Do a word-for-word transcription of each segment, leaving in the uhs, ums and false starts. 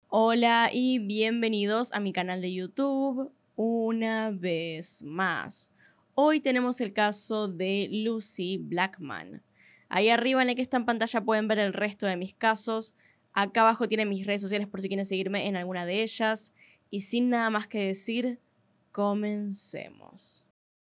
Hola y bienvenidos a mi canal de YouTube una vez más. Hoy tenemos el caso de Lucy Blackman. Ahí arriba en la que está en pantalla pueden ver el resto de mis casos. Acá abajo tienen mis redes sociales por si quieren seguirme en alguna de ellas. Y sin nada más que decir, comencemos.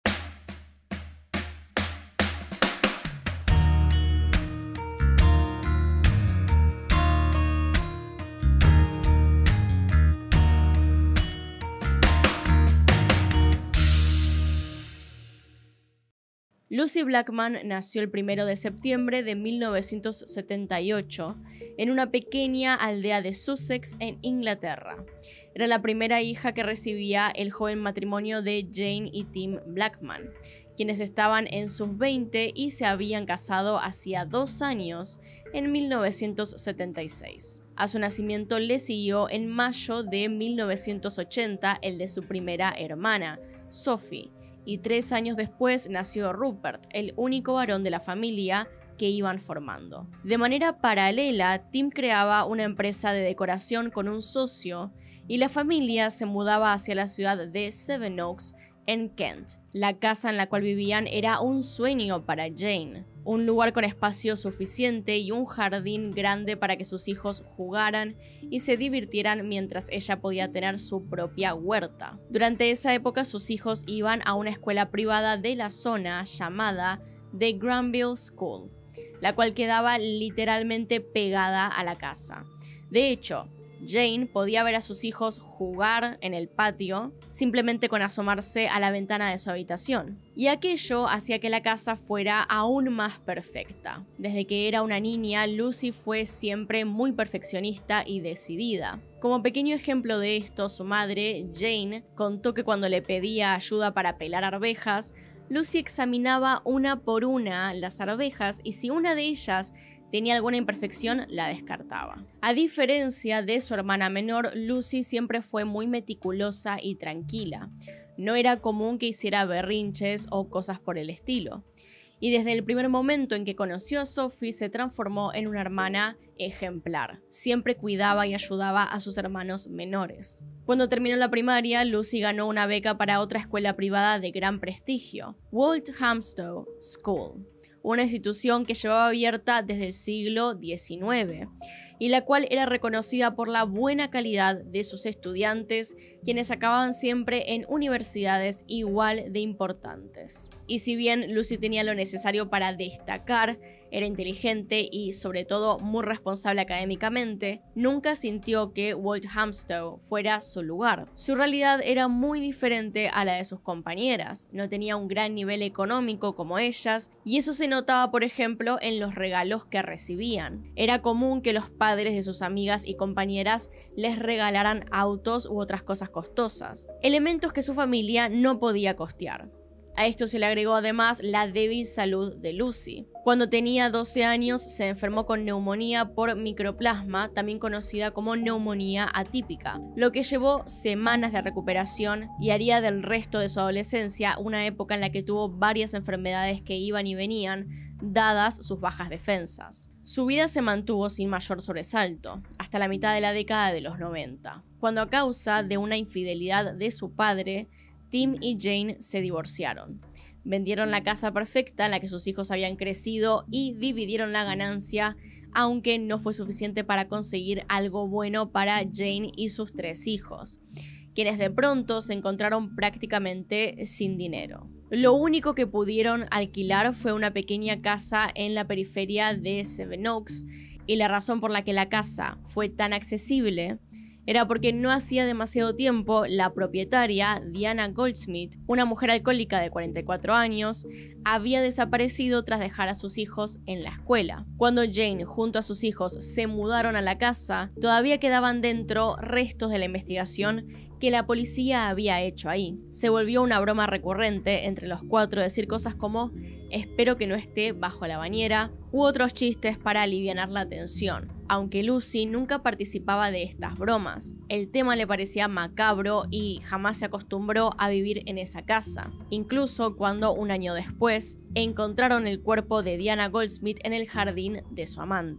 Lucy Blackman nació el primero de septiembre de mil novecientos setenta y ocho en una pequeña aldea de Sussex, en Inglaterra. Era la primera hija que recibía el joven matrimonio de Jane y Tim Blackman, quienes estaban en sus veinte y se habían casado hacía dos años, en mil novecientos setenta y seis. A su nacimiento le siguió en mayo de mil novecientos ochenta el de su primera hermana, Sophie, y tres años después nació Rupert, el único varón de la familia que iban formando. De manera paralela, Tim creaba una empresa de decoración con un socio y la familia se mudaba hacia la ciudad de Sevenoaks, en Kent. La casa en la cual vivían era un sueño para Jane, un lugar con espacio suficiente y un jardín grande para que sus hijos jugaran y se divirtieran mientras ella podía tener su propia huerta. Durante esa época sus hijos iban a una escuela privada de la zona llamada The Granville School, la cual quedaba literalmente pegada a la casa. De hecho, Jane podía ver a sus hijos jugar en el patio simplemente con asomarse a la ventana de su habitación. Y aquello hacía que la casa fuera aún más perfecta. Desde que era una niña, Lucy fue siempre muy perfeccionista y decidida. Como pequeño ejemplo de esto, su madre, Jane, contó que cuando le pedía ayuda para pelar arvejas, Lucy examinaba una por una las arvejas y si una de ellas tenía alguna imperfección, la descartaba. A diferencia de su hermana menor, Lucy siempre fue muy meticulosa y tranquila. No era común que hiciera berrinches o cosas por el estilo. Y desde el primer momento en que conoció a Sophie se transformó en una hermana ejemplar. Siempre cuidaba y ayudaba a sus hermanos menores. Cuando terminó la primaria, Lucy ganó una beca para otra escuela privada de gran prestigio, Walthamstow School, una institución que llevaba abierta desde el siglo diecinueve y la cual era reconocida por la buena calidad de sus estudiantes, quienes acababan siempre en universidades igual de importantes. Y si bien Lucy tenía lo necesario para destacar, era inteligente y sobre todo muy responsable académicamente, nunca sintió que Walthamstow fuera su lugar. Su realidad era muy diferente a la de sus compañeras, no tenía un gran nivel económico como ellas y eso se notaba por ejemplo en los regalos que recibían. Era común que los padres de sus amigas y compañeras les regalaran autos u otras cosas costosas, elementos que su familia no podía costear. A esto se le agregó además la débil salud de Lucy. Cuando tenía doce años se enfermó con neumonía por microplasma, también conocida como neumonía atípica, lo que llevó semanas de recuperación y haría del resto de su adolescencia una época en la que tuvo varias enfermedades que iban y venían, dadas sus bajas defensas. Su vida se mantuvo sin mayor sobresalto, hasta la mitad de la década de los noventa, cuando a causa de una infidelidad de su padre, Tim y Jane se divorciaron. Vendieron la casa perfecta en la que sus hijos habían crecido y dividieron la ganancia, aunque no fue suficiente para conseguir algo bueno para Jane y sus tres hijos, quienes de pronto se encontraron prácticamente sin dinero. Lo único que pudieron alquilar fue una pequeña casa en la periferia de Sevenoaks, y la razón por la que la casa fue tan accesible era porque no hacía demasiado tiempo la propietaria, Diana Goldsmith, una mujer alcohólica de cuarenta y cuatro años, había desaparecido tras dejar a sus hijos en la escuela. Cuando Jane junto a sus hijos se mudaron a la casa, todavía quedaban dentro restos de la investigación que la policía había hecho ahí. Se volvió una broma recurrente entre los cuatro decir cosas como «espero que no esté bajo la bañera» u otros chistes para alivianar la tensión, aunque Lucy nunca participaba de estas bromas. El tema le parecía macabro y jamás se acostumbró a vivir en esa casa, incluso cuando un año después encontraron el cuerpo de Diana Goldsmith en el jardín de su amante.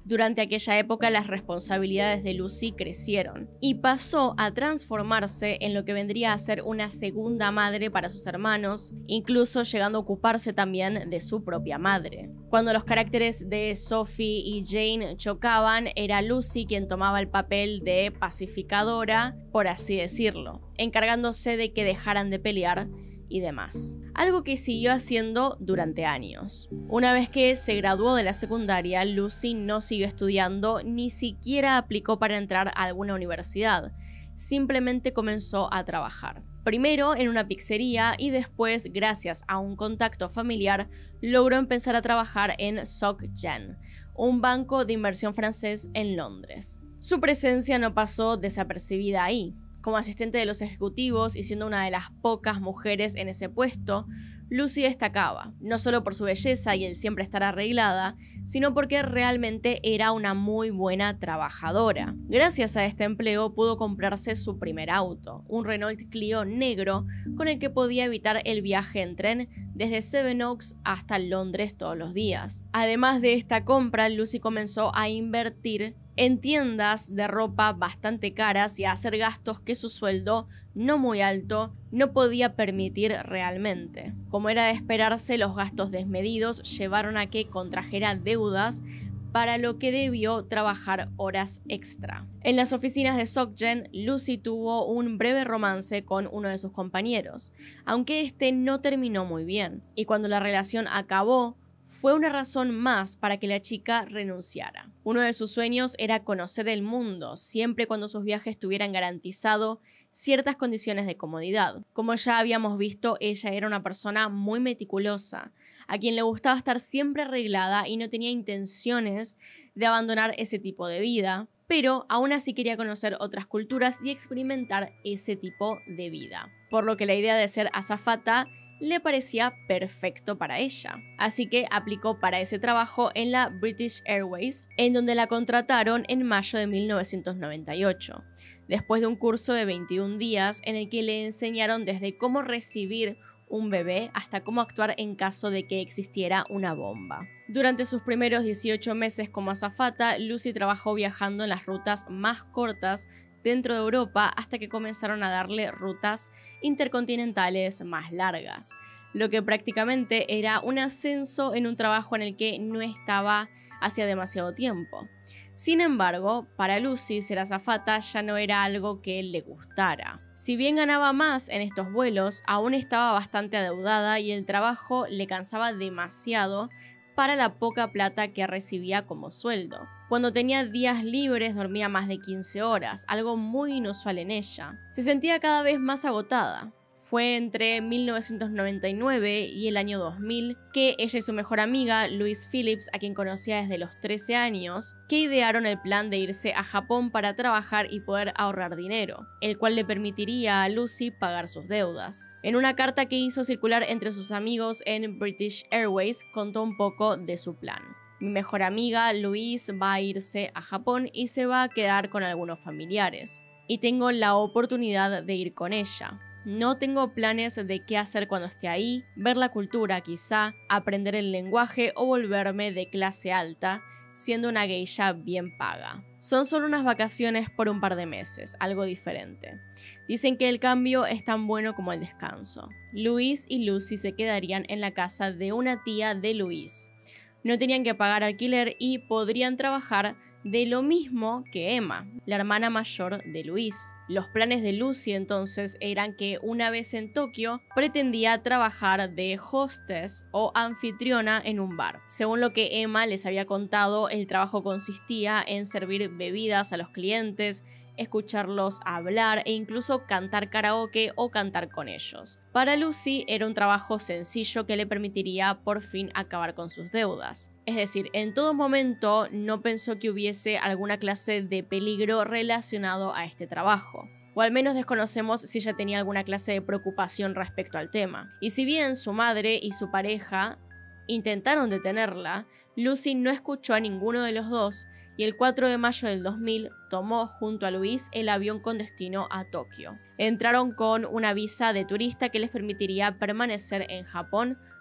Durante aquella época las responsabilidades de Lucy crecieron y pasó a transformarse en lo que vendría a ser una segunda madre para sus hermanos, incluso llegando a ocuparse también de su propia madre. Cuando los caracteres de Sophie y Jane chocaban, era Lucy quien tomaba el papel de pacificadora, por así decirlo, encargándose de que dejaran de pelear y demás. Algo que siguió haciendo durante años. Una vez que se graduó de la secundaria, Lucy no siguió estudiando, ni siquiera aplicó para entrar a alguna universidad. Simplemente comenzó a trabajar. Primero en una pizzería y después, gracias a un contacto familiar, logró empezar a trabajar en SocGen, un banco de inversión francés en Londres. Su presencia no pasó desapercibida ahí. Como asistente de los ejecutivos y siendo una de las pocas mujeres en ese puesto, Lucy destacaba, no solo por su belleza y el siempre estar arreglada, sino porque realmente era una muy buena trabajadora. Gracias a este empleo pudo comprarse su primer auto, un Renault Clio negro con el que podía evitar el viaje en tren desde Sevenoaks hasta Londres todos los días. Además de esta compra, Lucy comenzó a invertir en tiendas de ropa bastante caras y a hacer gastos que su sueldo, no muy alto, no podía permitir realmente. Como era de esperarse, los gastos desmedidos llevaron a que contrajera deudas, para lo que debió trabajar horas extra. En las oficinas de SocGen, Lucy tuvo un breve romance con uno de sus compañeros, aunque este no terminó muy bien, y cuando la relación acabó, fue una razón más para que la chica renunciara. Uno de sus sueños era conocer el mundo, siempre cuando sus viajes tuvieran garantizado ciertas condiciones de comodidad. Como ya habíamos visto, ella era una persona muy meticulosa, a quien le gustaba estar siempre arreglada y no tenía intenciones de abandonar ese tipo de vida, pero aún así quería conocer otras culturas y experimentar ese tipo de vida. Por lo que la idea de ser azafata le parecía perfecto para ella. Así que aplicó para ese trabajo en la British Airways, en donde la contrataron en mayo de mil novecientos noventa y ocho, después de un curso de veintiún días en el que le enseñaron desde cómo recibir un bebé hasta cómo actuar en caso de que existiera una bomba. Durante sus primeros dieciocho meses como azafata, Lucy trabajó viajando en las rutas más cortas dentro de Europa hasta que comenzaron a darle rutas intercontinentales más largas, lo que prácticamente era un ascenso en un trabajo en el que no estaba hacía demasiado tiempo. Sin embargo, para Lucy ser azafata ya no era algo que le gustara. Si bien ganaba más en estos vuelos, aún estaba bastante adeudada y el trabajo le cansaba demasiado para la poca plata que recibía como sueldo. Cuando tenía días libres dormía más de quince horas, algo muy inusual en ella. Se sentía cada vez más agotada. Fue entre mil novecientos noventa y nueve y el año dos mil que ella y su mejor amiga, Louise Phillips, a quien conocía desde los trece años, que idearon el plan de irse a Japón para trabajar y poder ahorrar dinero, el cual le permitiría a Lucy pagar sus deudas. En una carta que hizo circular entre sus amigos en British Airways, contó un poco de su plan. Mi mejor amiga, Louise, va a irse a Japón y se va a quedar con algunos familiares, y tengo la oportunidad de ir con ella. No tengo planes de qué hacer cuando esté ahí, ver la cultura quizá, aprender el lenguaje o volverme de clase alta, siendo una geisha bien paga. Son solo unas vacaciones por un par de meses, algo diferente. Dicen que el cambio es tan bueno como el descanso. Louise y Lucy se quedarían en la casa de una tía de Louise. No tenían que pagar alquiler y podrían trabajar de lo mismo que Emma, la hermana mayor de Louise. Los planes de Lucy entonces eran que una vez en Tokio pretendía trabajar de hostess o anfitriona en un bar. Según lo que Emma les había contado, el trabajo consistía en servir bebidas a los clientes, escucharlos hablar e incluso cantar karaoke o cantar con ellos. Para Lucy era un trabajo sencillo que le permitiría por fin acabar con sus deudas. Es decir, en todo momento no pensó que hubiese alguna clase de peligro relacionado a este trabajo. O al menos desconocemos si ella tenía alguna clase de preocupación respecto al tema. Y si bien su madre y su pareja intentaron detenerla, Lucy no escuchó a ninguno de los dos y el cuatro de mayo del dos mil tomó junto a Louise el avión con destino a Tokio. Entraron con una visa de turista que les permitiría permanecer en Japón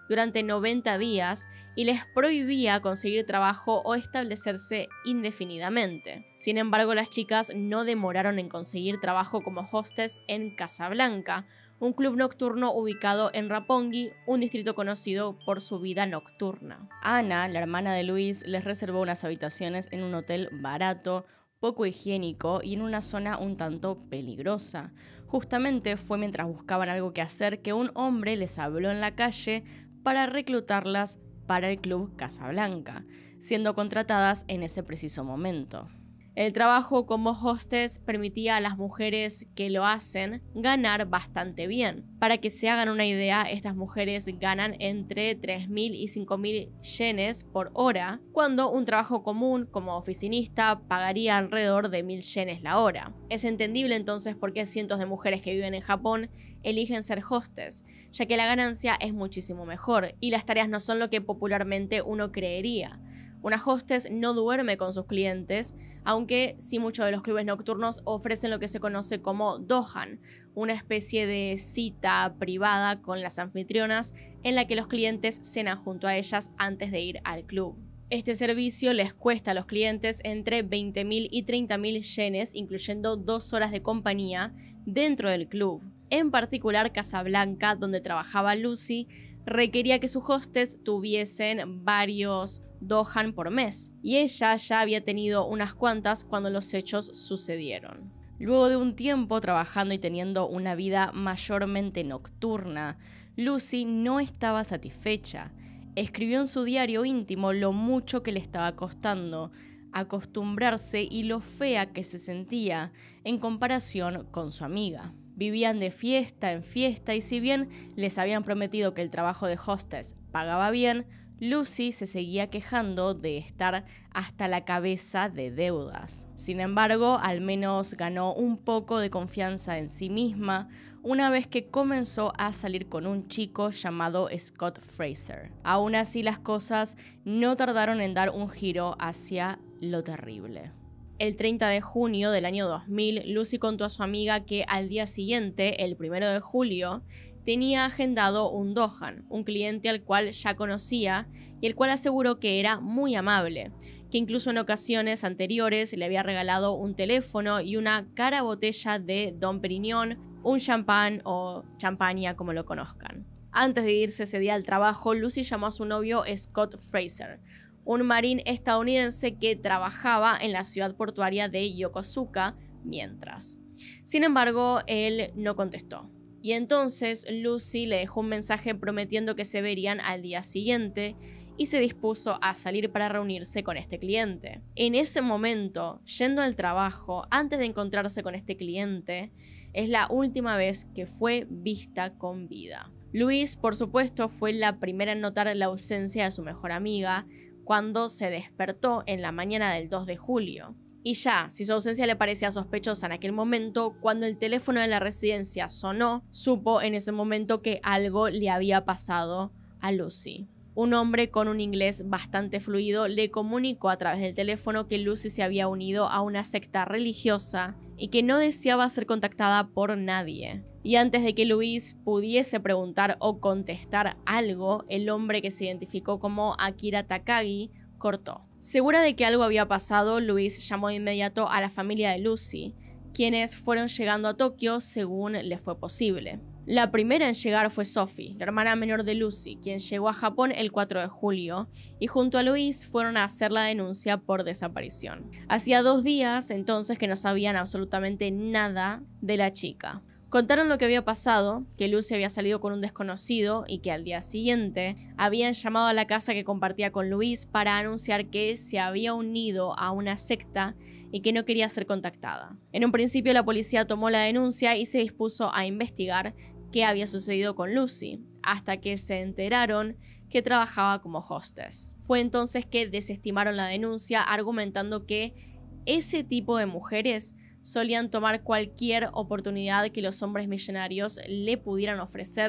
durante noventa días y les prohibía conseguir trabajo o establecerse indefinidamente. Sin embargo, las chicas no demoraron en conseguir trabajo como hostess en Casablanca, un club nocturno ubicado en Roppongi, un distrito conocido por su vida nocturna. Ana, la hermana de Luis, les reservó unas habitaciones en un hotel barato, poco higiénico y en una zona un tanto peligrosa. Justamente fue mientras buscaban algo que hacer que un hombre les habló en la calle para reclutarlas para el club Casablanca, siendo contratadas en ese preciso momento. El trabajo como hostess permitía a las mujeres que lo hacen ganar bastante bien. Para que se hagan una idea, estas mujeres ganan entre tres mil y cinco mil yenes por hora, cuando un trabajo común como oficinista pagaría alrededor de mil yenes la hora. Es entendible entonces por qué cientos de mujeres que viven en Japón eligen ser hostess, ya que la ganancia es muchísimo mejor y las tareas no son lo que popularmente uno creería. Una hostess no duerme con sus clientes, aunque sí muchos de los clubes nocturnos ofrecen lo que se conoce como dohan, una especie de cita privada con las anfitrionas en la que los clientes cenan junto a ellas antes de ir al club. Este servicio les cuesta a los clientes entre veinte mil y treinta mil yenes, incluyendo dos horas de compañía dentro del club. En particular, Casablanca, donde trabajaba Lucy, requería que sus hostess tuviesen varios dohan por mes, y ella ya había tenido unas cuantas cuando los hechos sucedieron. Luego de un tiempo trabajando y teniendo una vida mayormente nocturna, Lucy no estaba satisfecha. Escribió en su diario íntimo lo mucho que le estaba costando acostumbrarse y lo fea que se sentía en comparación con su amiga. Vivían de fiesta en fiesta y si bien les habían prometido que el trabajo de hostess pagaba bien, Lucy se seguía quejando de estar hasta la cabeza de deudas. Sin embargo, al menos ganó un poco de confianza en sí misma una vez que comenzó a salir con un chico llamado Scott Fraser. Aún así, las cosas no tardaron en dar un giro hacia lo terrible. El treinta de junio del año dos mil, Lucy contó a su amiga que al día siguiente, el primero de julio, tenía agendado un dohan, un cliente al cual ya conocía y el cual aseguró que era muy amable, que incluso en ocasiones anteriores le había regalado un teléfono y una cara botella de Dom Perignon, un champán o champaña como lo conozcan. Antes de irse ese día al trabajo, Lucy llamó a su novio Scott Fraser, un marín estadounidense que trabajaba en la ciudad portuaria de Yokosuka mientras. Sin embargo, él no contestó. Y entonces Lucy le dejó un mensaje prometiendo que se verían al día siguiente y se dispuso a salir para reunirse con este cliente. En ese momento, yendo al trabajo, antes de encontrarse con este cliente, es la última vez que fue vista con vida. Louise, por supuesto, fue la primera en notar la ausencia de su mejor amiga cuando se despertó en la mañana del dos de julio. Y ya, si su ausencia le parecía sospechosa en aquel momento, cuando el teléfono de la residencia sonó, supo en ese momento que algo le había pasado a Lucy. Un hombre con un inglés bastante fluido le comunicó a través del teléfono que Lucy se había unido a una secta religiosa y que no deseaba ser contactada por nadie. Y antes de que Louise pudiese preguntar o contestar algo, el hombre que se identificó como Akira Takagi cortó. Segura de que algo había pasado, Louise llamó de inmediato a la familia de Lucy, quienes fueron llegando a Tokio según le fue posible. La primera en llegar fue Sophie, la hermana menor de Lucy, quien llegó a Japón el cuatro de julio, y junto a Louise fueron a hacer la denuncia por desaparición. Hacía dos días entonces que no sabían absolutamente nada de la chica. Contaron lo que había pasado, que Lucy había salido con un desconocido y que al día siguiente habían llamado a la casa que compartía con Louise para anunciar que se había unido a una secta y que no quería ser contactada. En un principio la policía tomó la denuncia y se dispuso a investigar qué había sucedido con Lucy, hasta que se enteraron que trabajaba como hostess. Fue entonces que desestimaron la denuncia argumentando que ese tipo de mujeres solían tomar cualquier oportunidad que los hombres millonarios le pudieran ofrecer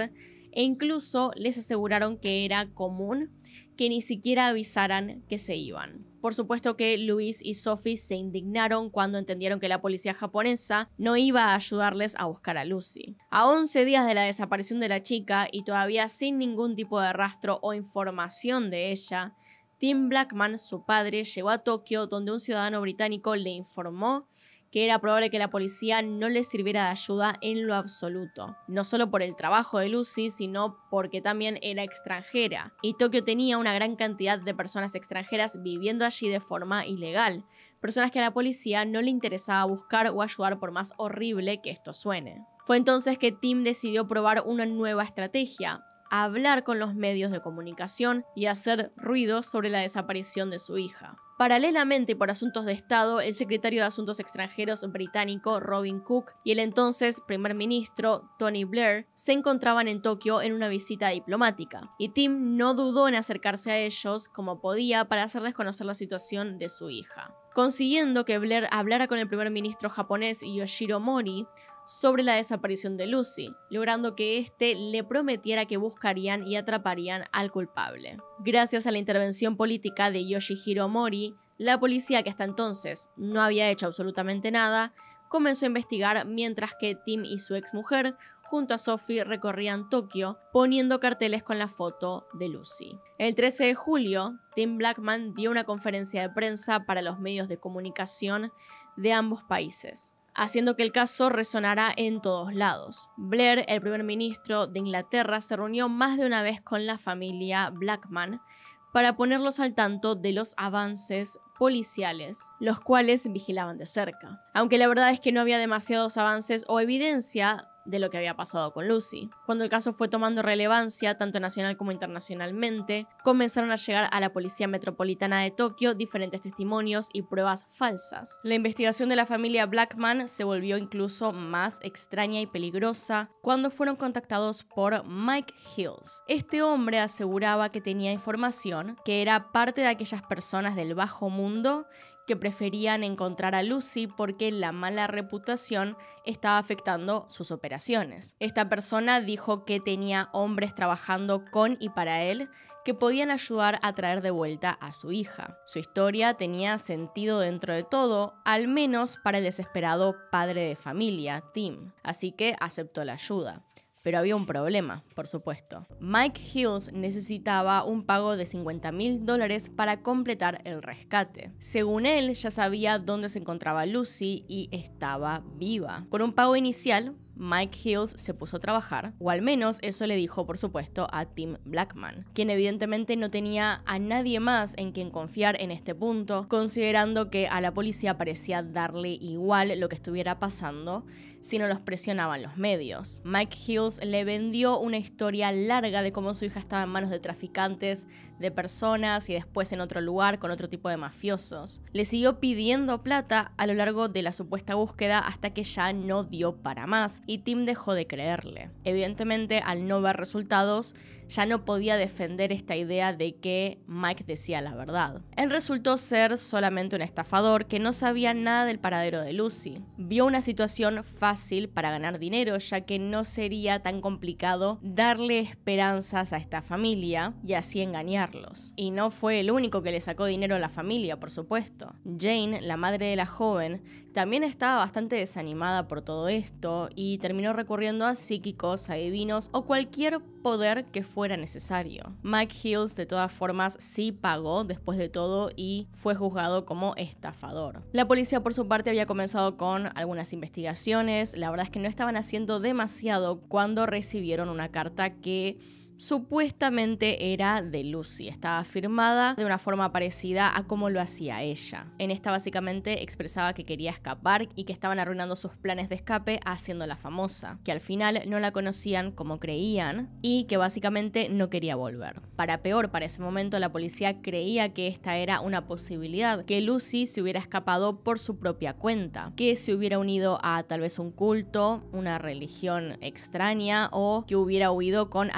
e incluso les aseguraron que era común que ni siquiera avisaran que se iban. Por supuesto que Louise y Sophie se indignaron cuando entendieron que la policía japonesa no iba a ayudarles a buscar a Lucy. A once días de la desaparición de la chica y todavía sin ningún tipo de rastro o información de ella, Tim Blackman, su padre, llegó a Tokio, donde un ciudadano británico le informó que era probable que la policía no les sirviera de ayuda en lo absoluto. No solo por el trabajo de Lucy, sino porque también era extranjera. Y Tokio tenía una gran cantidad de personas extranjeras viviendo allí de forma ilegal. Personas que a la policía no le interesaba buscar o ayudar por más horrible que esto suene. Fue entonces que Tim decidió probar una nueva estrategia: hablar con los medios de comunicación y hacer ruido sobre la desaparición de su hija. Paralelamente y por asuntos de Estado, el secretario de Asuntos Extranjeros británico Robin Cook y el entonces primer ministro Tony Blair se encontraban en Tokio en una visita diplomática, y Tim no dudó en acercarse a ellos como podía para hacerles conocer la situación de su hija, consiguiendo que Blair hablara con el primer ministro japonés Yoshiro Mori sobre la desaparición de Lucy, logrando que éste le prometiera que buscarían y atraparían al culpable. Gracias a la intervención política de Yoshihiro Mori, la policía, que hasta entonces no había hecho absolutamente nada, comenzó a investigar, mientras que Tim y su exmujer, junto a Sophie, recorrían Tokio poniendo carteles con la foto de Lucy. El trece de julio, Tim Blackman dio una conferencia de prensa para los medios de comunicación de ambos países, haciendo que el caso resonara en todos lados. Blair, el primer ministro de Inglaterra, se reunió más de una vez con la familia Blackman para ponerlos al tanto de los avances policiales, los cuales vigilaban de cerca. Aunque la verdad es que no había demasiados avances o evidencia de lo que había pasado con Lucy. Cuando el caso fue tomando relevancia, tanto nacional como internacionalmente, comenzaron a llegar a la Policía Metropolitana de Tokio diferentes testimonios y pruebas falsas. La investigación de la familia Blackman se volvió incluso más extraña y peligrosa cuando fueron contactados por Mike Hills. Este hombre aseguraba que tenía información que era parte de aquellas personas del bajo mundo que preferían encontrar a Lucy porque la mala reputación estaba afectando sus operaciones. Esta persona dijo que tenía hombres trabajando con y para él que podían ayudar a traer de vuelta a su hija. Su historia tenía sentido dentro de todo, al menos para el desesperado padre de familia, Tim, así que aceptó la ayuda. Pero había un problema, por supuesto. Mike Hills necesitaba un pago de cincuenta mil dólares para completar el rescate. Según él, ya sabía dónde se encontraba Lucy y estaba viva. Con un pago inicial, Mike Hills se puso a trabajar, o al menos eso le dijo, por supuesto, a Tim Blackman, quien evidentemente no tenía a nadie más en quien confiar en este punto, considerando que a la policía parecía darle igual lo que estuviera pasando si no los presionaban los medios. Mike Hills le vendió una historia larga de cómo su hija estaba en manos de traficantes de personas y después en otro lugar con otro tipo de mafiosos. Le siguió pidiendo plata a lo largo de la supuesta búsqueda hasta que ya no dio para más, y Tim dejó de creerle. Evidentemente, al no ver resultados, ya no podía defender esta idea de que Mike decía la verdad. Él resultó ser solamente un estafador que no sabía nada del paradero de Lucy. Vio una situación fácil para ganar dinero, ya que no sería tan complicado darle esperanzas a esta familia y así engañarlos. Y no fue el único que le sacó dinero a la familia, por supuesto. Jane, la madre de la joven, también estaba bastante desanimada por todo esto y terminó recurriendo a psíquicos, adivinos o cualquier poder que fuera necesario. Mike Hills de todas formas sí pagó después de todo y fue juzgado como estafador. La policía por su parte había comenzado con algunas investigaciones. La verdad es que no estaban haciendo demasiado cuando recibieron una carta que supuestamente era de Lucy. Estaba firmada de una forma parecida a como lo hacía ella. En esta básicamente expresaba que quería escapar y que estaban arruinando sus planes de escape haciéndola famosa, que al final no la conocían como creían y que básicamente no quería volver. Para peor, para ese momento la policía creía que esta era una posibilidad, que Lucy se hubiera escapado por su propia cuenta, que se hubiera unido a tal vez un culto, una religión extraña o que hubiera huido con alguna más.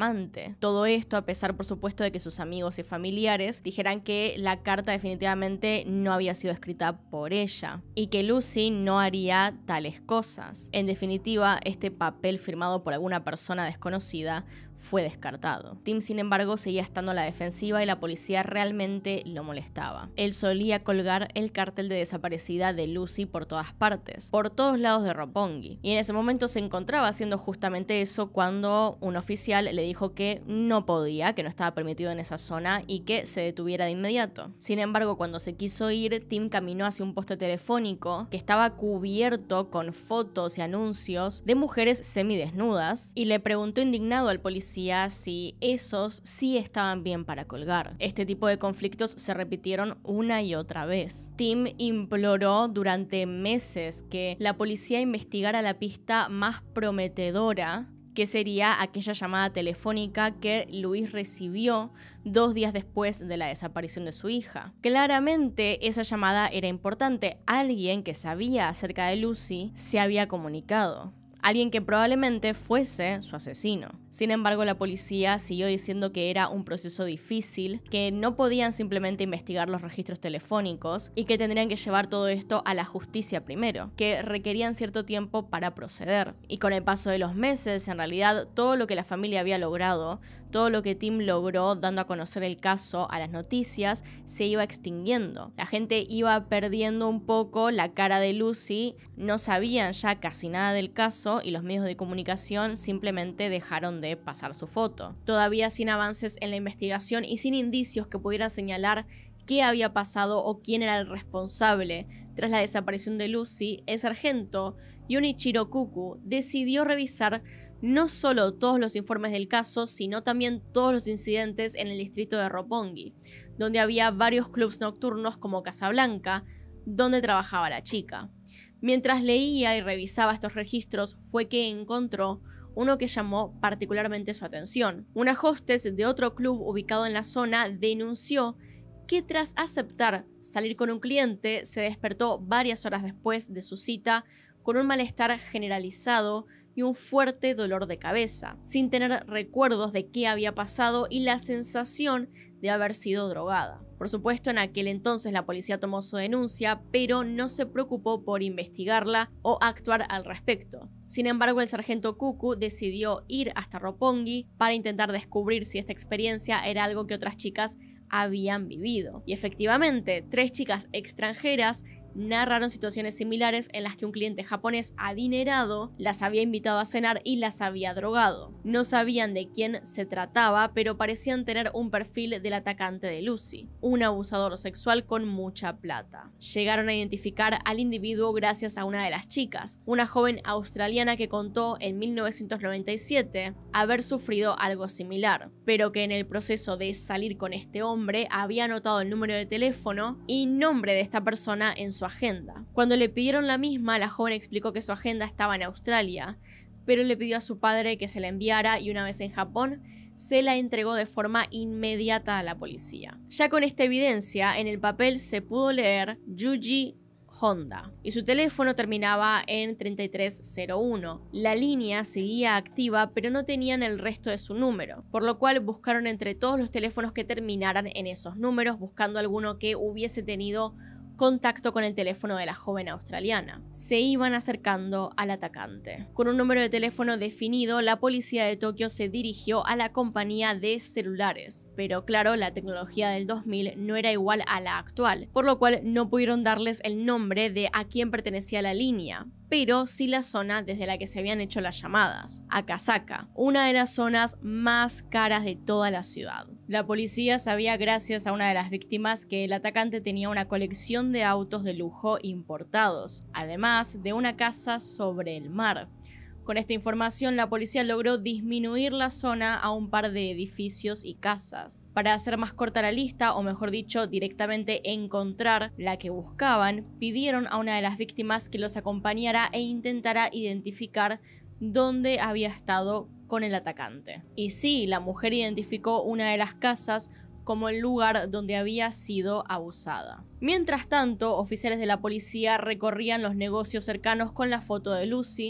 amante. Todo esto a pesar, por supuesto, de que sus amigos y familiares dijeran que la carta definitivamente no había sido escrita por ella y que Lucy no haría tales cosas. En definitiva, este papel firmado por alguna persona desconocida fue descartado. Tim, sin embargo, seguía estando a la defensiva y la policía realmente lo molestaba. Él solía colgar el cartel de desaparecida de Lucy por todas partes, por todos lados de Roppongi. Y en ese momento se encontraba haciendo justamente eso cuando un oficial le dijo que no podía, que no estaba permitido en esa zona y que se detuviera de inmediato. Sin embargo, cuando se quiso ir, Tim caminó hacia un poste telefónico que estaba cubierto con fotos y anuncios de mujeres semidesnudas y le preguntó indignado al policía si esos sí estaban bien para colgar. Este tipo de conflictos se repitieron una y otra vez. Tim imploró durante meses que la policía investigara la pista más prometedora, que sería aquella llamada telefónica que Louise recibió dos días después de la desaparición de su hija. Claramente esa llamada era importante. Alguien que sabía acerca de Lucy se había comunicado. Alguien que probablemente fuese su asesino. Sin embargo, la policía siguió diciendo que era un proceso difícil, que no podían simplemente investigar los registros telefónicos y que tendrían que llevar todo esto a la justicia primero, que requerían cierto tiempo para proceder. Y con el paso de los meses, en realidad, todo lo que la familia había logrado, todo lo que Tim logró dando a conocer el caso a las noticias, se iba extinguiendo. La gente iba perdiendo un poco la cara de Lucy, no sabían ya casi nada del caso y los medios de comunicación simplemente dejaron de pasar su foto. Todavía sin avances en la investigación y sin indicios que pudieran señalar qué había pasado o quién era el responsable tras la desaparición de Lucy, el sargento Junichiro Kuku decidió revisar no solo todos los informes del caso, sino también todos los incidentes en el distrito de Roppongi, donde había varios clubs nocturnos como Casablanca, donde trabajaba la chica. Mientras leía y revisaba estos registros, fue que encontró uno que llamó particularmente su atención. Una hostess de otro club ubicado en la zona denunció que tras aceptar salir con un cliente, se despertó varias horas después de su cita con un malestar generalizado y un fuerte dolor de cabeza, sin tener recuerdos de qué había pasado y la sensación de haber sido drogada. Por supuesto, en aquel entonces la policía tomó su denuncia, pero no se preocupó por investigarla o actuar al respecto. Sin embargo, el sargento Kuku decidió ir hasta Roppongi para intentar descubrir si esta experiencia era algo que otras chicas habían vivido. Y efectivamente, tres chicas extranjeras narraron situaciones similares en las que un cliente japonés adinerado las había invitado a cenar y las había drogado. No sabían de quién se trataba, pero parecían tener un perfil del atacante de Lucy, un abusador sexual con mucha plata. Llegaron a identificar al individuo gracias a una de las chicas, una joven australiana que contó en mil novecientos noventa y siete haber sufrido algo similar, pero que en el proceso de salir con este hombre había anotado el número de teléfono y nombre de esta persona en su agenda. Cuando le pidieron la misma, la joven explicó que su agenda estaba en Australia, pero le pidió a su padre que se la enviara y una vez en Japón, se la entregó de forma inmediata a la policía. Ya con esta evidencia, en el papel se pudo leer Yuji Honda y su teléfono terminaba en treinta y tres cero uno. La línea seguía activa, pero no tenían el resto de su número, por lo cual buscaron entre todos los teléfonos que terminaran en esos números, buscando alguno que hubiese tenido contacto con el teléfono de la joven australiana. Se iban acercando al atacante. Con un número de teléfono definido, la policía de Tokio se dirigió a la compañía de celulares, pero claro, la tecnología del dos mil no era igual a la actual, por lo cual no pudieron darles el nombre de a quién pertenecía la línea, pero sí la zona desde la que se habían hecho las llamadas, Akasaka, una de las zonas más caras de toda la ciudad. La policía sabía gracias a una de las víctimas que el atacante tenía una colección de autos de lujo importados, además de una casa sobre el mar. Con esta información, la policía logró disminuir la zona a un par de edificios y casas. Para hacer más corta la lista, o mejor dicho, directamente encontrar la que buscaban, pidieron a una de las víctimas que los acompañara e intentara identificar dónde había estado con el atacante. Y sí, la mujer identificó una de las casas como el lugar donde había sido abusada. Mientras tanto, oficiales de la policía recorrían los negocios cercanos con la foto de Lucy,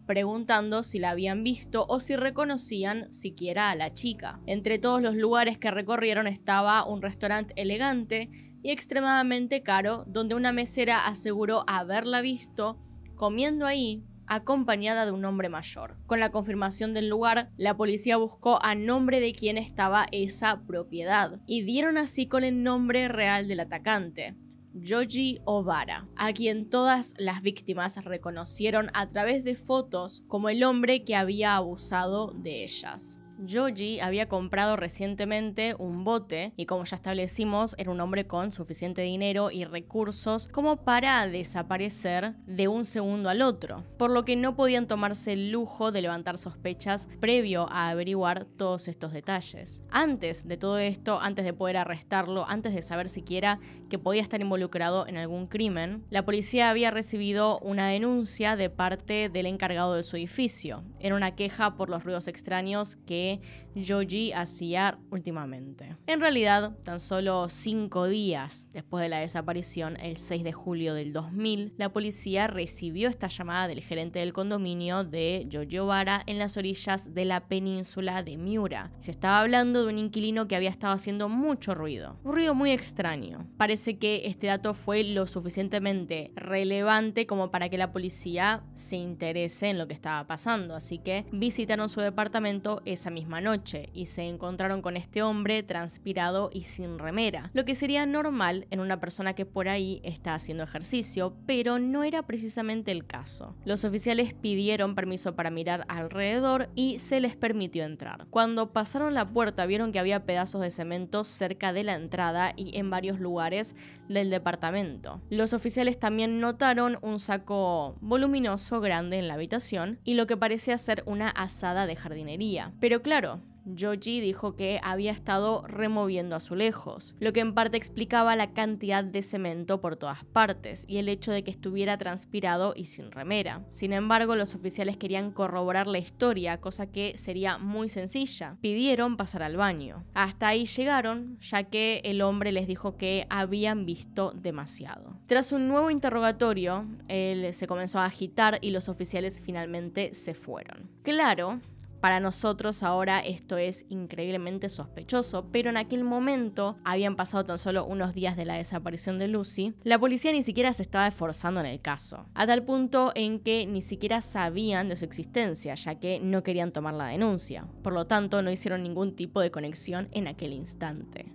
preguntando si la habían visto o si reconocían siquiera a la chica. Entre todos los lugares que recorrieron estaba un restaurante elegante y extremadamente caro, donde una mesera aseguró haberla visto comiendo ahí, acompañada de un hombre mayor. Con la confirmación del lugar, la policía buscó a nombre de quién estaba esa propiedad y dieron así con el nombre real del atacante, Yoji Obara, a quien todas las víctimas reconocieron a través de fotos como el hombre que había abusado de ellas. Yoji había comprado recientemente un bote y, como ya establecimos, era un hombre con suficiente dinero y recursos como para desaparecer de un segundo al otro, por lo que no podían tomarse el lujo de levantar sospechas previo a averiguar todos estos detalles. Antes de todo esto, antes de poder arrestarlo, antes de saber siquiera que podía estar involucrado en algún crimen, la policía había recibido una denuncia de parte del encargado de su edificio. Era una queja por los ruidos extraños que Yoji hacía últimamente. En realidad, tan solo cinco días después de la desaparición, el seis de julio del dos mil, la policía recibió esta llamada del gerente del condominio de Yoji Obara en las orillas de la península de Miura. Se estaba hablando de un inquilino que había estado haciendo mucho ruido, un ruido muy extraño. Parece que este dato fue lo suficientemente relevante como para que la policía se interese en lo que estaba pasando, así que visitaron su departamento esa misma noche y se encontraron con este hombre transpirado y sin remera, lo que sería normal en una persona que por ahí está haciendo ejercicio, pero no era precisamente el caso. Los oficiales pidieron permiso para mirar alrededor y se les permitió entrar. Cuando pasaron la puerta vieron que había pedazos de cemento cerca de la entrada y en varios lugares del departamento. Los oficiales también notaron un saco voluminoso grande en la habitación y lo que parecía ser una azada de jardinería. Pero claro, Yoji dijo que había estado removiendo azulejos, lo que en parte explicaba la cantidad de cemento por todas partes y el hecho de que estuviera transpirado y sin remera. Sin embargo, los oficiales querían corroborar la historia, cosa que sería muy sencilla. Pidieron pasar al baño. Hasta ahí llegaron, ya que el hombre les dijo que habían visto demasiado. Tras un nuevo interrogatorio, él se comenzó a agitar y los oficiales finalmente se fueron. Claro, para nosotros ahora esto es increíblemente sospechoso, pero en aquel momento, habían pasado tan solo unos días de la desaparición de Lucy, la policía ni siquiera se estaba esforzando en el caso, a tal punto en que ni siquiera sabían de su existencia, ya que no querían tomar la denuncia. Por lo tanto, no hicieron ningún tipo de conexión en aquel instante.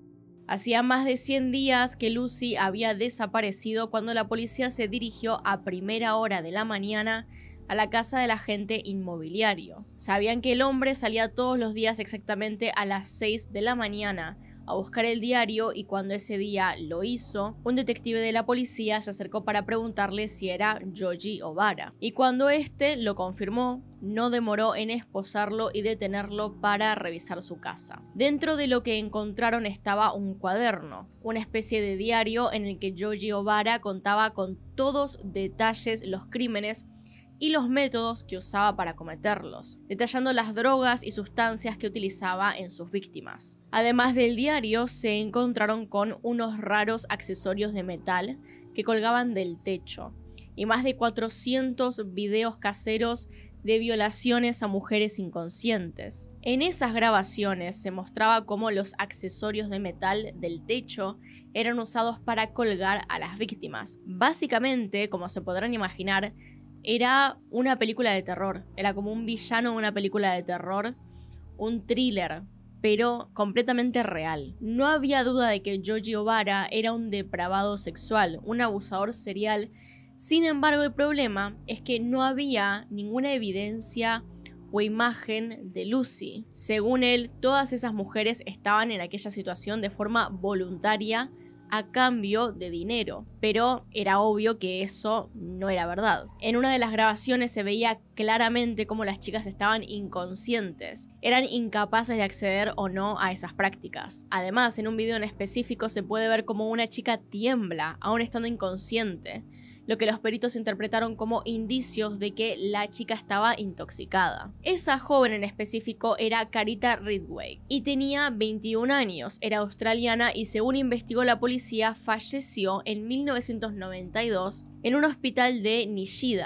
Hacía más de cien días que Lucy había desaparecido cuando la policía se dirigió a primera hora de la mañana a la casa del agente inmobiliario. Sabían que el hombre salía todos los días exactamente a las seis de la mañana a buscar el diario y cuando ese día lo hizo, un detective de la policía se acercó para preguntarle si era Yoji Obara. Y cuando este lo confirmó, no demoró en esposarlo y detenerlo para revisar su casa. Dentro de lo que encontraron estaba un cuaderno, una especie de diario en el que Yoji Obara contaba con todos detalles los crímenes y los métodos que usaba para cometerlos, detallando las drogas y sustancias que utilizaba en sus víctimas. Además del diario, se encontraron con unos raros accesorios de metal que colgaban del techo y más de cuatrocientos videos caseros de violaciones a mujeres inconscientes. En esas grabaciones se mostraba cómo los accesorios de metal del techo eran usados para colgar a las víctimas. Básicamente, como se podrán imaginar, era una película de terror, era como un villano de una película de terror, un thriller, pero completamente real. No había duda de que Yoji Obara era un depravado sexual, un abusador serial. Sin embargo, el problema es que no había ninguna evidencia o imagen de Lucy. Según él, todas esas mujeres estaban en aquella situación de forma voluntaria, a cambio de dinero, pero era obvio que eso no era verdad. En una de las grabaciones se veía claramente cómo las chicas estaban inconscientes, eran incapaces de acceder o no a esas prácticas. Además, en un video en específico se puede ver cómo una chica tiembla, aún estando inconsciente, lo que los peritos interpretaron como indicios de que la chica estaba intoxicada. Esa joven en específico era Carita Ridgway y tenía veintiún años, era australiana y según investigó la policía falleció en mil novecientos noventa y dos en un hospital de Nishida,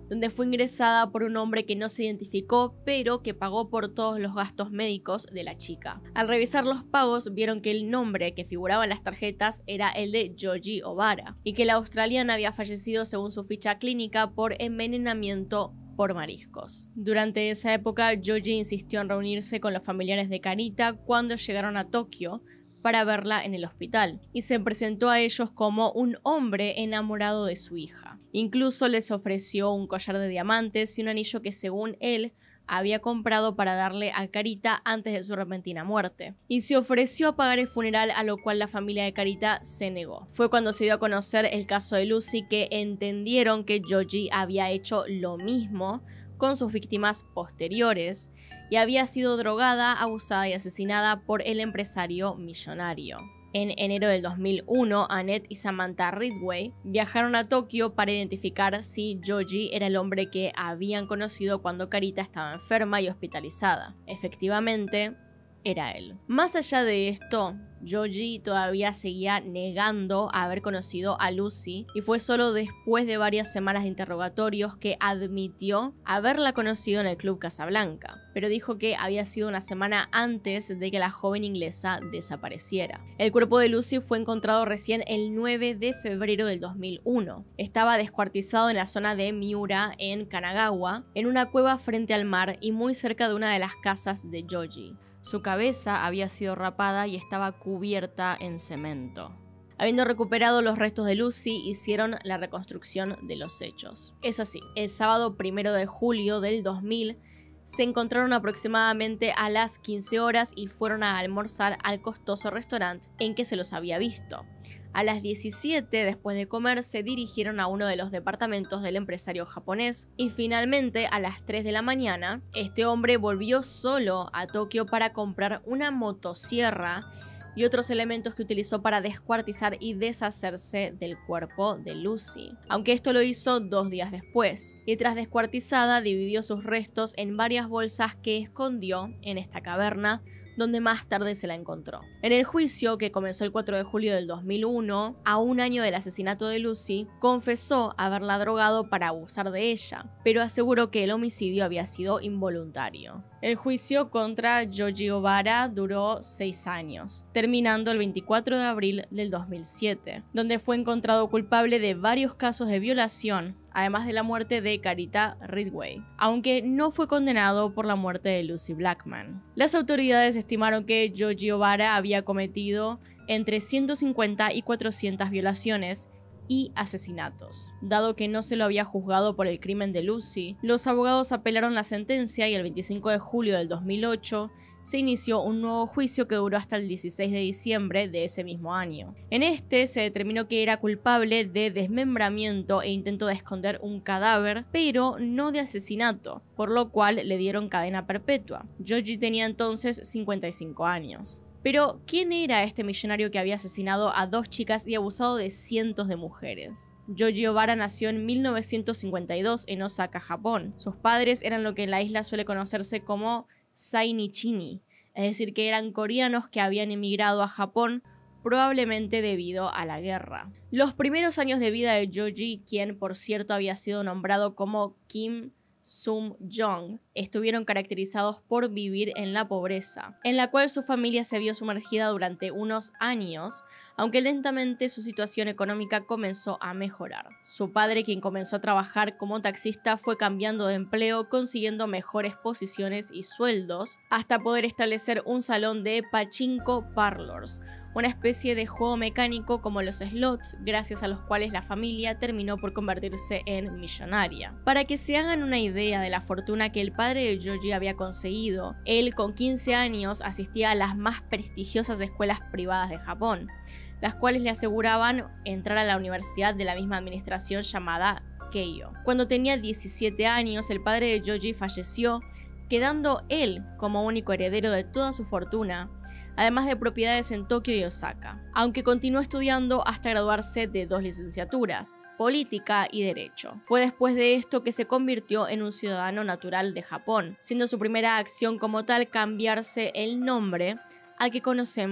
donde fue ingresada por un hombre que no se identificó, pero que pagó por todos los gastos médicos de la chica. Al revisar los pagos, vieron que el nombre que figuraba en las tarjetas era el de Georgie O'Bara, y que la australiana había fallecido según su ficha clínica por envenenamiento por mariscos. Durante esa época, Georgie insistió en reunirse con los familiares de Carita cuando llegaron a Tokio para verla en el hospital, y se presentó a ellos como un hombre enamorado de su hija. Incluso les ofreció un collar de diamantes y un anillo que, según él, había comprado para darle a Carita antes de su repentina muerte, y se ofreció a pagar el funeral, a lo cual la familia de Carita se negó. Fue cuando se dio a conocer el caso de Lucy que entendieron que Georgie había hecho lo mismo con sus víctimas posteriores y había sido drogada, abusada y asesinada por el empresario millonario. En enero del dos mil uno, Annette y Samantha Ridgway viajaron a Tokio para identificar si Georgie era el hombre que habían conocido cuando Carita estaba enferma y hospitalizada. Efectivamente, era él. Más allá de esto, Georgie todavía seguía negando haber conocido a Lucy, y fue solo después de varias semanas de interrogatorios que admitió haberla conocido en el Club Casablanca, pero dijo que había sido una semana antes de que la joven inglesa desapareciera. El cuerpo de Lucy fue encontrado recién el nueve de febrero del dos mil uno. Estaba descuartizado en la zona de Miura, en Kanagawa, en una cueva frente al mar y muy cerca de una de las casas de Georgie. Su cabeza había sido rapada y estaba cubierta en cemento. Habiendo recuperado los restos de Lucy, hicieron la reconstrucción de los hechos. Es así, el sábado primero de julio del dos mil se encontraron aproximadamente a las quince horas y fueron a almorzar al costoso restaurante en que se los había visto. A las diecisiete, después de comer, se dirigieron a uno de los departamentos del empresario japonés, y finalmente a las tres de la mañana, este hombre volvió solo a Tokio para comprar una motosierra y otros elementos que utilizó para descuartizar y deshacerse del cuerpo de Lucy, aunque esto lo hizo dos días después, y tras descuartizada dividió sus restos en varias bolsas que escondió en esta caverna, donde más tarde se la encontró. En el juicio, que comenzó el cuatro de julio del dos mil uno, a un año del asesinato de Lucy, confesó haberla drogado para abusar de ella, pero aseguró que el homicidio había sido involuntario. El juicio contra Georgie O'Bara duró seis años, terminando el veinticuatro de abril del dos mil siete, donde fue encontrado culpable de varios casos de violación, además de la muerte de Carita Ridgway, aunque no fue condenado por la muerte de Lucy Blackman. Las autoridades estimaron que Georgie O'Bara había cometido entre ciento cincuenta y cuatrocientas violaciones y asesinatos. Dado que no se lo había juzgado por el crimen de Lucy, los abogados apelaron la sentencia y el veinticinco de julio del dos mil ocho se inició un nuevo juicio que duró hasta el dieciséis de diciembre de ese mismo año. En este se determinó que era culpable de desmembramiento e intento de esconder un cadáver, pero no de asesinato, por lo cual le dieron cadena perpetua. Georgie tenía entonces cincuenta y cinco años. Pero, ¿quién era este millonario que había asesinado a dos chicas y abusado de cientos de mujeres? Georgie O'Bara nació en mil novecientos cincuenta y dos en Osaka, Japón. Sus padres eran lo que en la isla suele conocerse como Sainichini, es decir, que eran coreanos que habían emigrado a Japón probablemente debido a la guerra. Los primeros años de vida de Georgie, quien por cierto había sido nombrado como Kim Sum-jong, estuvieron caracterizados por vivir en la pobreza, en la cual su familia se vio sumergida durante unos años, aunque lentamente su situación económica comenzó a mejorar. Su padre, quien comenzó a trabajar como taxista, fue cambiando de empleo, consiguiendo mejores posiciones y sueldos, hasta poder establecer un salón de pachinko parlors, una especie de juego mecánico como los slots, gracias a los cuales la familia terminó por convertirse en millonaria. Para que se hagan una idea de la fortuna que el padre de Georgie había conseguido, él con quince años asistía a las más prestigiosas escuelas privadas de Japón, las cuales le aseguraban entrar a la universidad de la misma administración llamada Keio. Cuando tenía diecisiete años, el padre de Georgie falleció, quedando él como único heredero de toda su fortuna, además de propiedades en Tokio y Osaka, aunque continuó estudiando hasta graduarse de dos licenciaturas, política y derecho. Fue después de esto que se convirtió en un ciudadano natural de Japón, siendo su primera acción como tal cambiarse el nombre al que conocemos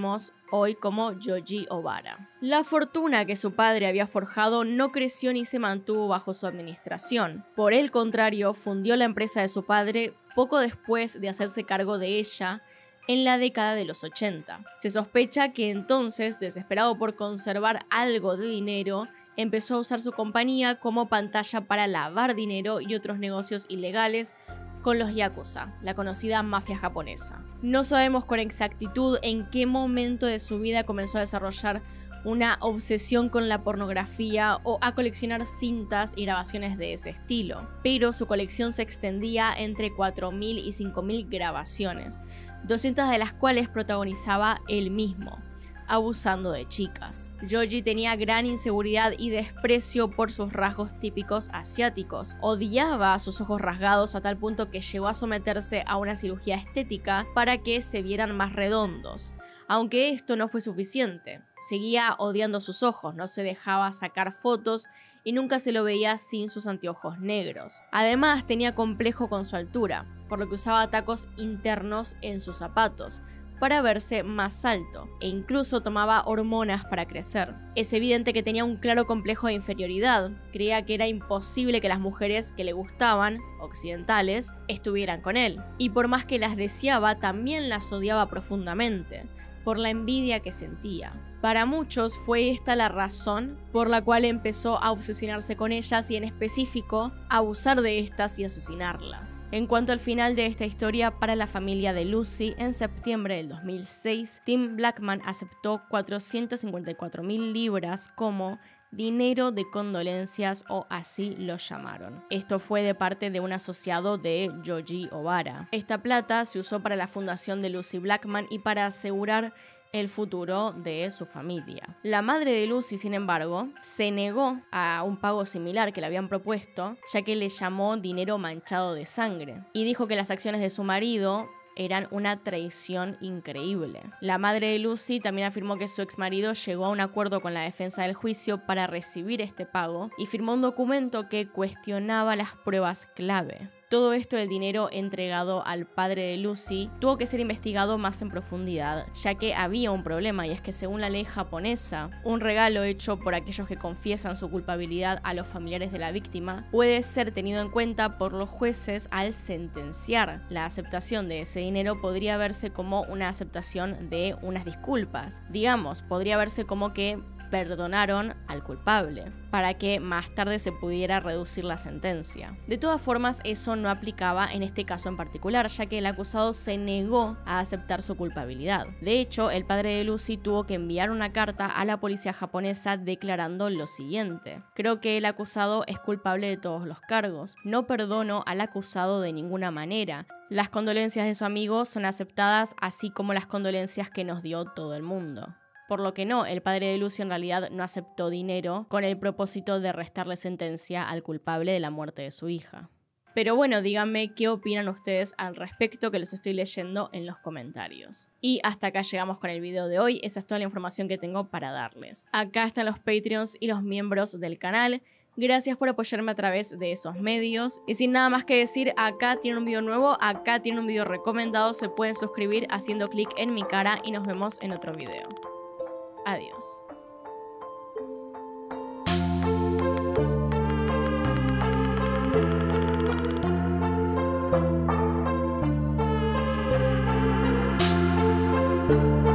hoy como Yohji Obara. La fortuna que su padre había forjado no creció ni se mantuvo bajo su administración. Por el contrario, fundió la empresa de su padre poco después de hacerse cargo de ella en la década de los ochenta. Se sospecha que entonces, desesperado por conservar algo de dinero, empezó a usar su compañía como pantalla para lavar dinero y otros negocios ilegales con los Yakuza, la conocida mafia japonesa. No sabemos con exactitud en qué momento de su vida comenzó a desarrollar una obsesión con la pornografía o a coleccionar cintas y grabaciones de ese estilo, pero su colección se extendía entre cuatro mil y cinco mil grabaciones, doscientas de las cuales protagonizaba él mismo, abusando de chicas. Yohji tenía gran inseguridad y desprecio por sus rasgos típicos asiáticos. Odiaba a sus ojos rasgados a tal punto que llegó a someterse a una cirugía estética para que se vieran más redondos. Aunque esto no fue suficiente, seguía odiando sus ojos, no se dejaba sacar fotos y nunca se lo veía sin sus anteojos negros. Además, tenía complejo con su altura, por lo que usaba tacos internos en sus zapatos para verse más alto, e incluso tomaba hormonas para crecer. Es evidente que tenía un claro complejo de inferioridad. Creía que era imposible que las mujeres que le gustaban, occidentales, estuvieran con él. Y por más que las deseaba, también las odiaba profundamente, por la envidia que sentía. Para muchos fue esta la razón por la cual empezó a obsesionarse con ellas y en específico a abusar de estas y asesinarlas. En cuanto al final de esta historia para la familia de Lucy, en septiembre del dos mil seis, Tim Blackman aceptó cuatrocientas cincuenta y cuatro mil libras como dinero de condolencias, o así lo llamaron. Esto fue de parte de un asociado de Yohji Obara. Esta plata se usó para la fundación de Lucy Blackman y para asegurar el futuro de su familia. La madre de Lucy, sin embargo, se negó a un pago similar que le habían propuesto, ya que le llamó dinero manchado de sangre, y dijo que las acciones de su marido eran una traición increíble. La madre de Lucy también afirmó que su exmarido llegó a un acuerdo con la defensa del juicio para recibir este pago y firmó un documento que cuestionaba las pruebas clave. Todo esto del dinero entregado al padre de Lucy tuvo que ser investigado más en profundidad, ya que había un problema, y es que según la ley japonesa, un regalo hecho por aquellos que confiesan su culpabilidad a los familiares de la víctima puede ser tenido en cuenta por los jueces al sentenciar. La aceptación de ese dinero podría verse como una aceptación de unas disculpas. Digamos, podría verse como que perdonaron al culpable, para que más tarde se pudiera reducir la sentencia. De todas formas, eso no aplicaba en este caso en particular, ya que el acusado se negó a aceptar su culpabilidad. De hecho, el padre de Lucy tuvo que enviar una carta a la policía japonesa declarando lo siguiente: creo que el acusado es culpable de todos los cargos. No perdono al acusado de ninguna manera. Las condolencias de su amigo son aceptadas, así como las condolencias que nos dio todo el mundo. Por lo que no, el padre de Lucy en realidad no aceptó dinero con el propósito de restarle sentencia al culpable de la muerte de su hija. Pero bueno, díganme qué opinan ustedes al respecto, que los estoy leyendo en los comentarios. Y hasta acá llegamos con el video de hoy. Esa es toda la información que tengo para darles. Acá están los Patreons y los miembros del canal. Gracias por apoyarme a través de esos medios. Y sin nada más que decir, acá tienen un video nuevo, acá tienen un video recomendado. Se pueden suscribir haciendo clic en mi cara y nos vemos en otro video. Adiós. Thank you.